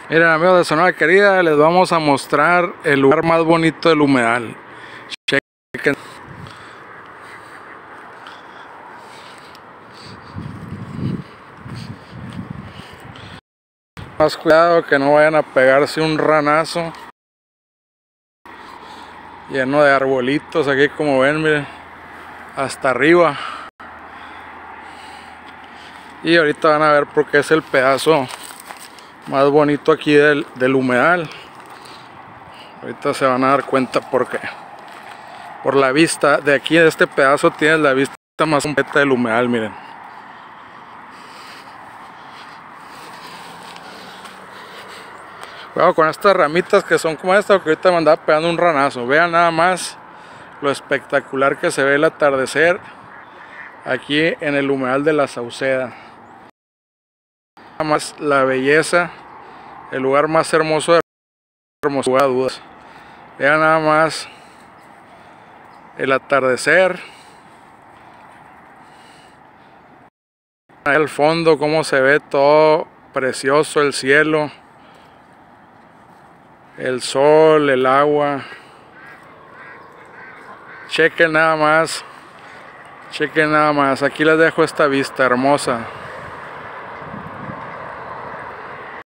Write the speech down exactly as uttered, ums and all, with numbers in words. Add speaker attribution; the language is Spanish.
Speaker 1: Miren, amigos de Sonora Querida, les vamos a mostrar el lugar más bonito del humedal. Chequen. Más cuidado que no vayan a pegarse un ranazo. Lleno de arbolitos aquí, como ven, miren, hasta arriba. Y ahorita van a ver por qué es el pedazo más bonito aquí del, del humedal. Ahorita se van a dar cuenta por qué. Por la vista de aquí, de este pedazo, tienes la vista más completa del humedal, miren. Cuidado con estas ramitas que son como esta, porque ahorita me andaba pegando un ranazo. Vean nada más lo espectacular que se ve el atardecer aquí en el humedal de la Sauceda. Nada más la belleza, el lugar más hermoso de Hermosillo, dudas. Vean nada más el atardecer. Ahí al fondo cómo se ve todo precioso, el cielo, el sol, el agua. Chequen nada más, chequen nada más. Aquí les dejo esta vista hermosa.